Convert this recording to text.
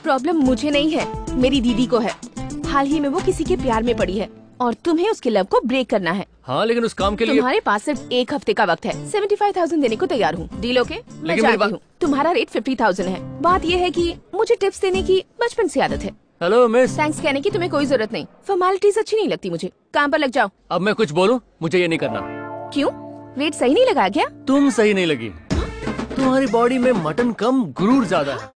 Problem मुझे नहीं है, मेरी दीदी को है। हाल ही में वो किसी के प्यार में पड़ी है और तुम्हें उसके लव को ब्रेक करना है। हाँ, लेकिन उस काम के लिए तुम्हारे पास सिर्फ 1 हफ्ते का वक्त है। 75,000 देने को तैयार हूँ। Deal okay? मैं जाती हूँ। तुम्हारा रेट 50,000 है। बात यह है कि मुझे टिप्स देने की बचपन से आदत है। Hello miss. थैंक्स कहने की तुम्हें कोई जरूरत नहीं। फॉर्मेलिटीज अच्छी नहीं लगती मुझे। काम पर लग जाओ। अब मैं कुछ बोलूं? मुझे ये नहीं करना। क्यों? रेट सही नहीं लगा क्या? तुम सही नहीं लगी। तुम्हारी बॉडी में मटन कम, गुरूर ज्यादा है।